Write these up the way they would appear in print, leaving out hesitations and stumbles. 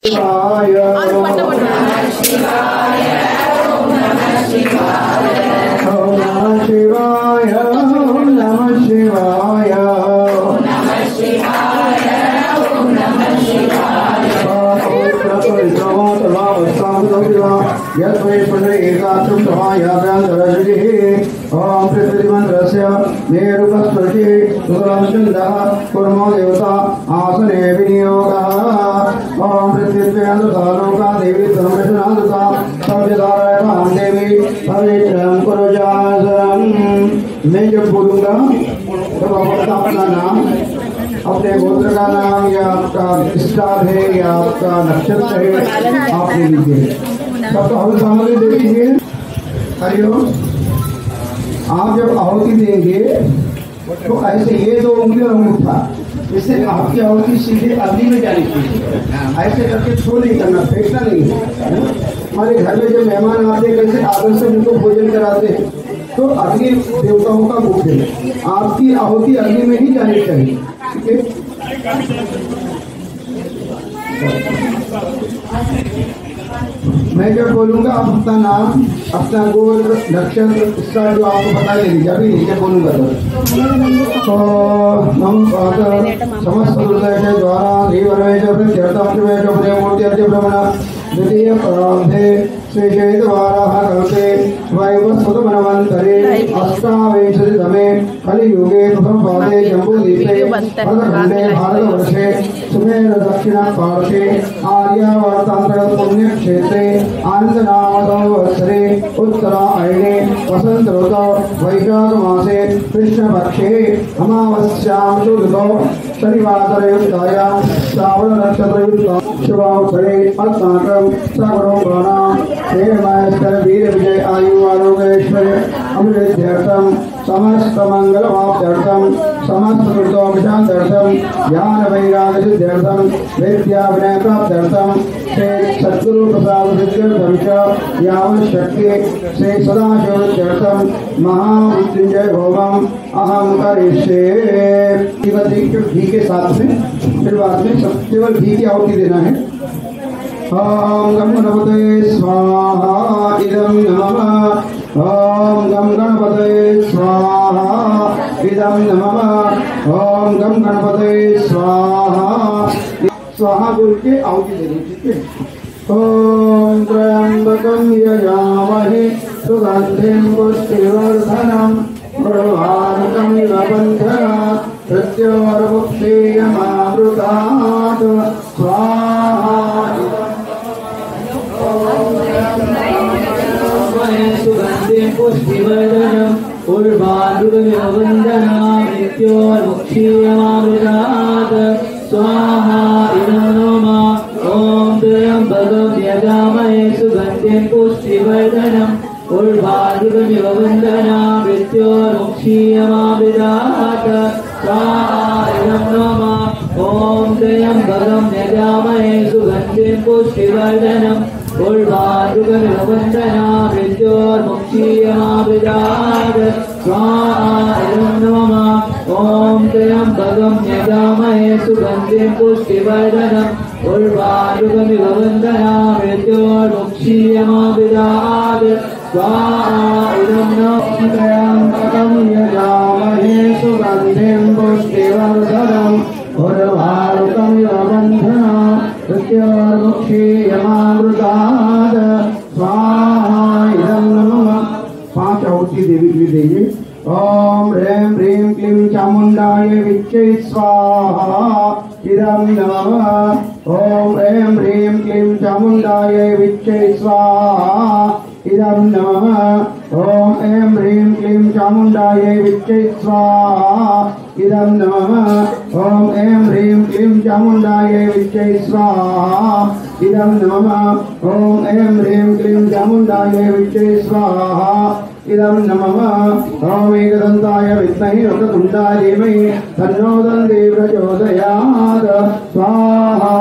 शिवाय ओम नमः शिवाय ओम नमः शिवाय ओम नमः शिवाय ओम नमः शिवाय ओम नमः शिवाय ओम नमः शिवाय ओम पृथ्वीमंत्रस्य मेरुपस्पर्शे सुरंचन्दः कुर्मो देवता आसने विनियोगः ओम पृथ्वीभ्यालोका देवी सर्वनादुता सर्वदारायण देवी सर्वेक्षण करो जासरम। मैं जब बोलूँगा तो आप अपना नाम, अपने गोत्र का नाम या आपका स्टार है या आपका नक्षत्र है आप ले लीजिए। सबको आहुति सामग्री दे दीजिए। हरिओम। आप जब आहुति देंगे तो ऐसे ये दो उंगली और अंगूठा, इससे आपकी आहुति सीधे अग्नि में जानी चाहिए। ऐसे करके थ्रो नहीं करना, फेंकना नहीं है। हमारे घर में जब मेहमान आते कैसे आदर से उनको भोजन कराते हैं तो अग्नि देवताओं का मुख है, आपकी आहुति अग्नि में ही जानी चाहिए। ठीक है। मैं जब बोलूंगा आप अपना नाम, अपना गोत्र, नक्षत्र, इसका जो आपको पता लगेगी। अभी नीचे बोलूंगा तो हम समस्त हृदय के द्वारा द्वितीय प्रारंभे श्रीशैतवाराः कल्पे वैवस्वतमन्वन्तरे अष्टाविंशतितमे कलियुगे प्रथमपादे जम्बूद्वीपे भरतखण्डे भारतवर्षे सुमेर दक्षिणपार्श्वे आर्यावर्तान्तर्गत पुण्यक्षेत्रे आनन्दनामसंवत्सरे उत्तरायणे वसन्त ऋतौ वैशाखमासे कृष्णपक्षे अमावास्यां शुद्धौ शनिवासरयुक्तायां श्रावणनक्षत्रयुक्तां शुभावसरे अस्माकं सकरोगाणां हेममायस्कर वीर विजय आयु आरोग्यैश्वर्य अमृत्यर्थं समस्त मंगलमाप्त्यर्थं समस्त कृतोपशांत्यर्थं ज्ञान वैराग्य सिद्ध्यर्थं विद्या विनय प्राप्त्यर्थं श्री सद्गुरु प्रसाद सिद्ध्यर्थं च यावच्छक्ति श्री सदाशिवत्यर्थं महामृत्युंजय होमम् अहं करिष्ये। घी के साथ में फिर बाद में सब केवल घी की आहुति देना है। ओम गम गणपते स्वाहा इदं नमः। ओम गम गणपते स्वाहा इदं नमः। ओम गम गणपते स्वाहा। स्वाहा बोल के आहुति देनी। ठीक है। ओम त्र्यंबकं यजामहे सुगंधिं पुष्टिवर्धनम् उर्वारुकं इव बन्धनात् मृत्योर्मुक्षीयमामृतात् स्वाहा। सुगन्धिं पुष्टिवर्धनम् उर्वारुकमिव बन्धनात् मृत्योर्मुक्षीयमामृतात् स्वाहा। इदं नमः। ॐ त्र्यम्बकं यजामहे सुगन्धिं पुष्टिवर्धनम् उर्वारुकमिव बन्धनात् मृत्योर्मुक्षीयमामृतात् स्वाहा। इदं नमः। ॐ त्र्यम्बकं यजामहे सुगन्धिं पुष्टिवर्धनम् उर्वारुकमिव बन्धनात् मृत्योर्मुक्षीयमामृतात् स्वाहा। इदं नमः। ॐ त्र्यम्बकं यजामहे सुगन्धिं पुष्टिवर्धनम् उर्वारुकमिव बन्धनात् मृत्योर्मुक्षीयमामृतात् स्वाहा। इदं नमः। त्र्यम्बकं यजामहे सुगन्धिं पुष्टिवर्धनम् उर्वारुकमिव बन्धनात् मृत्योर्मुक्षीयमामृतात् स्वाहा। इदं नमः। 5 आहुति देवी जी देंगे। ओम ह्रीं ह्रीं क्लीं चामुंडाय विच्चे स्वाहा इदं नमः। ओम ह्रीं ह्रीं क्लीं चामुंडाय विच्चे स्वाहा इदं नमः। ओम ह्रीं ह्रीं क्लीं चामुंडाय विच्चे स्वाहा इदं नमः। ओम ह्रीं ह्रीं क्लीं चामुंडाय विच्चे स्वाहा इदं नमः। ओम ह्रीं ह्रीं क्लीं चामुंडाय विच्चे स्वाहा इदं नमः। ओम एकदन्ताय विद्महे वक्रतुण्डाय धीमहि तन्नो दन्ति प्रचोदयात् स्वाहा।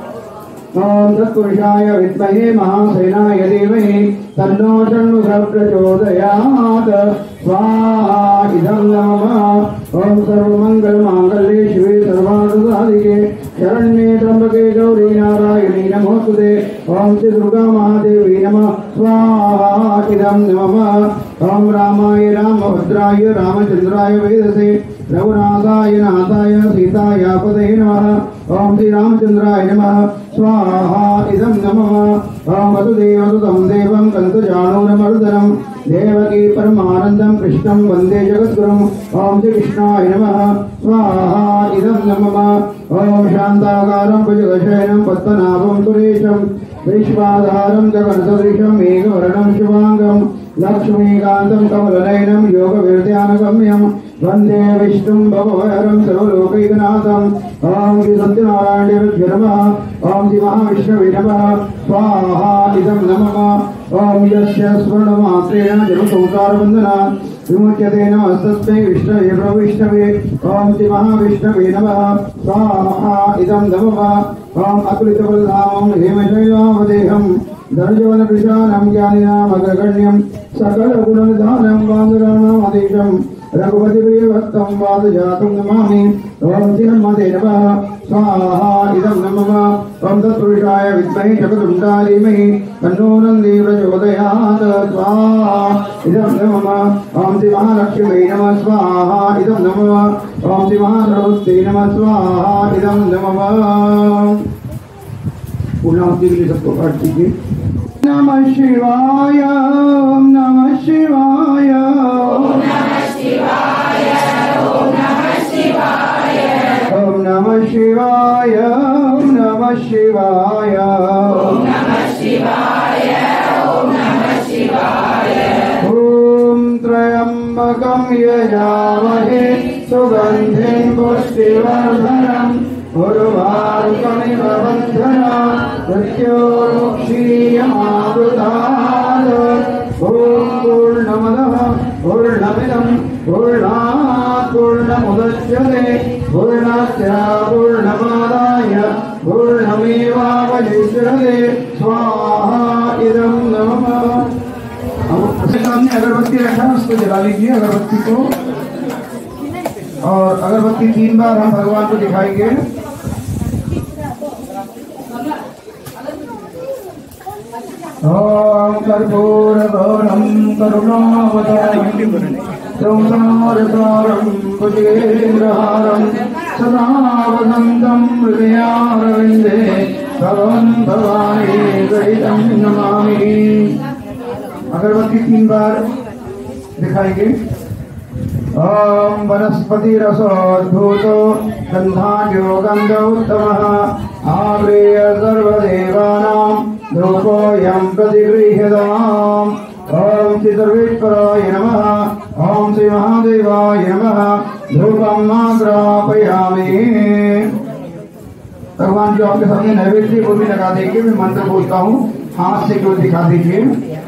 ओम तत्पुरुषाय विद्महे महासेनाय धीमहि तन्नो षण्मुखः प्रचोदयात् स्वाहा। इदं नमः। ओम सर्वमंगलमांगल्ये शिवे सर्वार्थसाधिके शरण्ये त्र्यंबके गौरी नारायणी नमोस्तुते ओम श्री दुर्गा महादेवी नमः स्वाहा इदं नमः ओम रामाय रामभद्राय रामचंद्राय वेदसे रघुनाथाय नाथाय सीताय पतये नमः ओम श्री रामचंद्राय नमः स्वाहा इदं नमः ओम वसुदेवसुतं देवं कंसचाणूरमर्दनं देवकी परमानन्दं कृष्णं वन्दे जगद्गुरुं ओम श्री कृष्णाय नमः स्वाहा इदं नमः ओम शान्ताकारं भुजगशयनं पद्मनाभं सुरेशं विश्वाधारं गगनसदृशं मेघवर्णं शुभांगं लक्ष्मीकान्तं कमलनयनं योगविरध्यानगम्यं वन्दे विष्णुं भवभयहरं सर्वलोकैकनाथं ओम श्री सत्यनारायण देवाय नमः ओम श्री महाविष्णवे नमः स्वाहा इदं नमः ओम यस्य स्वर्णमात्रेण जलसंसारबन्धनात् विमुच्यते नमस्तस्मै विष्णवे प्रविष्णवे ओम श्री महाविष्णवे नमः स्वाहा इदं नमः ओम अतुलितबलधामं हेमशैलावदेहं धनुजवनकृशानं ज्ञानिनामग्रगण्यं सकलगुणनिधानं वान्दराणामधीशं रघुपतिप्रियभक्तं वादजातं नमामि ओम श्रीहनुमते नमः स्वाहा इदं नमः ओम तत्पुरुषाय विद्महे जगदुण्डाय धीमहि तन्नो नन्दी प्रचोदयात् स्वाहा इदं नमः ओम श्री महालक्ष्मी नमः स्वाहा इदं नमः ओम श्री महासरस्वती नमः स्वाहा इदं नमः। पूर्णाहुति के लिए सबको पाठ कीजिए। नमः शिवाय नमः शिवाय ओम नमः शिवाय ओम नमः शिवाय ओम नमः शिवाय ओम नमः शिवाय ओम नमः शिवाय ओम नमः शिवाय ओम त्र्यंबकं यजामहे सुगन्धिं पुष्टिवर्धनम् उर्वारुकमिव बन्धनात् मृत्योर्मुक्षीयमामृतात् ॐ पूर्णमदः पूर्णमिदं पूर्णात् पूर्णमुदच्यते पूर्णस्य पूर्णमादाय पूर्णमेवावशिष्यते स्वाहा इदं नमः। सामने अगरबत्ती रखा है, उसको जला लीजिए अगरबत्ती को, और अगरबत्ती 3 बार हम भगवान को दिखाएंगे। ओम कर्पूरगौरं करुणावतारं संसारसारं भुजगेन्द्रहारं सदा वसन्तं हृदयारविन्दे भगवन् भवानी सहितं नमामि। अगरबत्ती 3 बार दिखाएंगे। ओम वनस्पतिरसोद्भूतो गन्धाढ्यो गन्धोत्तमः आव्रेय सर्वदेवानां धूपोऽयं प्रतिगृह्यताम्। ओम श्री सर्वेश्वराय नमः ओम श्री महादेवाय नमः धूपं आग्रापयामि। भगवान जो आपके सामने नैवेद्य वो भी लगा देंगे। मैं मंत्र बोलता हूँ, हाथ से क्यों दिखा दीजिए।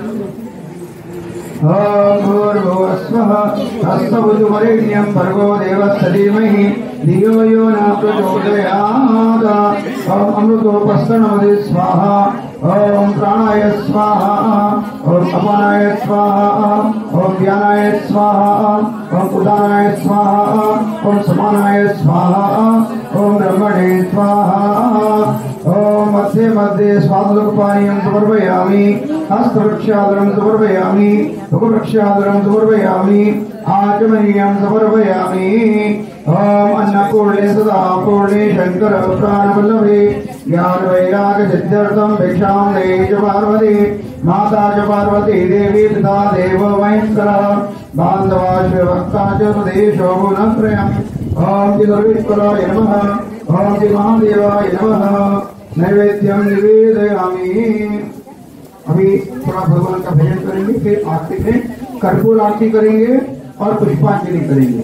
ओम भूर्भुवस्वः तत्सवितुर्वरेण्यं भर्गो देवस्य धीमहि धियो यो न प्रचोदयात्। ओम अमृतोपस्तनमदे स्वाहा ओम प्राणाय स्वाहा ओम अपानाय स्वाहा ओम ज्ञानाय स्वाहा ओम उदानाय स्वाहा ओम समानाय स्वाहा ओम ब्रह्मणे स्वाहा। ओम मध्ये मध्ये स्वादुकपानीयं समर्पयामि हस्तवृक्षादरं समर्पयामि मुखवृक्षादरं समर्पयामि आचमनीयं समर्पयामि। ओम अन्नपूर्णे सदा पूर्णे शंकर प्राणवल्लभे ज्ञान वैराग्य सिद्ध्यर्थं भिक्षां देहि च पार्वती माता च पार्वती देवी पिता देवो महेश्वरः बान्धवा च भक्ता च स्वदेशो गुणत्रयम्। ओम श्री सर्वेश्वराय नमः ओम श्री महादेवाय नमः। नैवेद्यं निवेदयामि। अभी थोड़ा भगवान का भजन करेंगे, फिर आरती में कर्पूर आरती करेंगे और पुष्पांजलि करेंगे।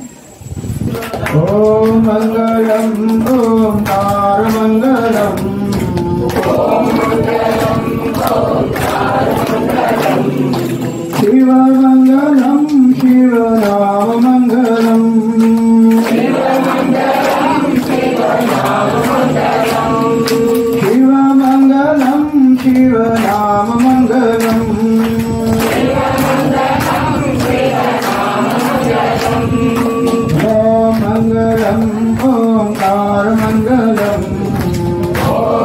ओम मंगलम ओंकार मंगलम शिव मंगलम शिव राम मंगलम शिव मंगलम शिव राम मंगलम। ओम मंगलम ओंकार मंगलम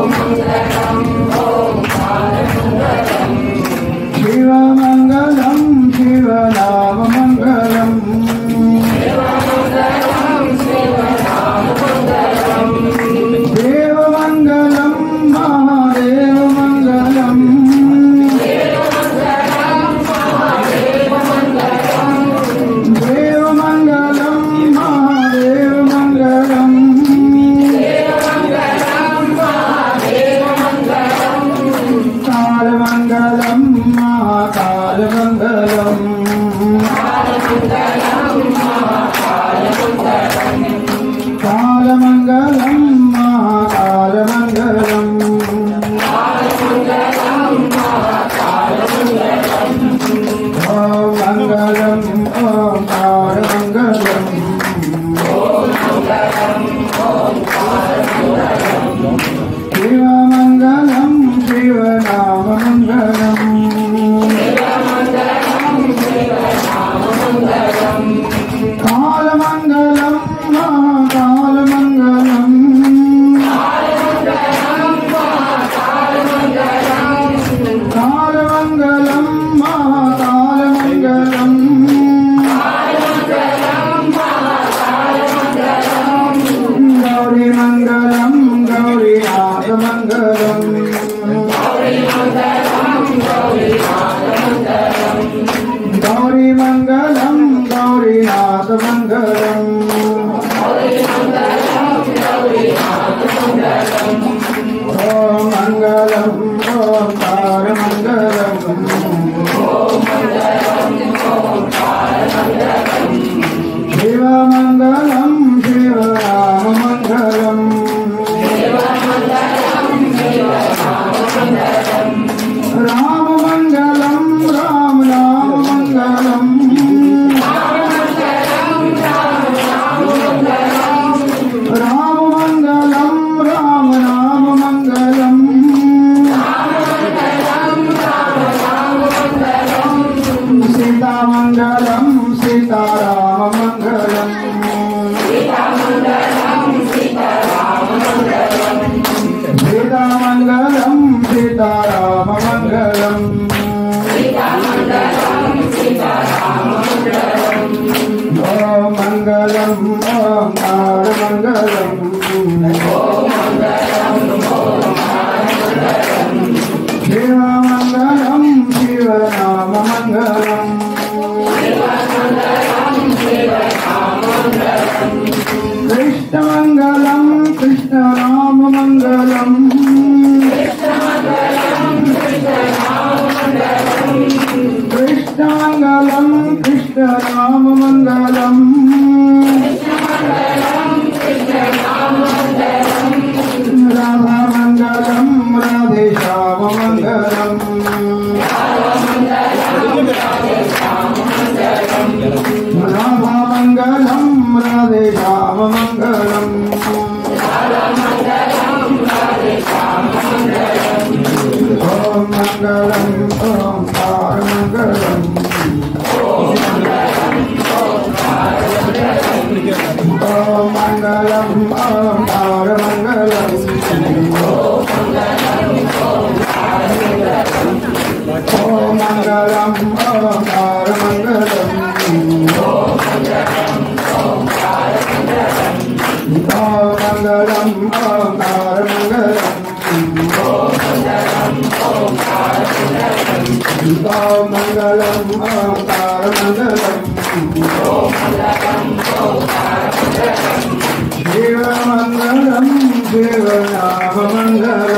Shiva Mangalam, Shiva Nama Mangalam.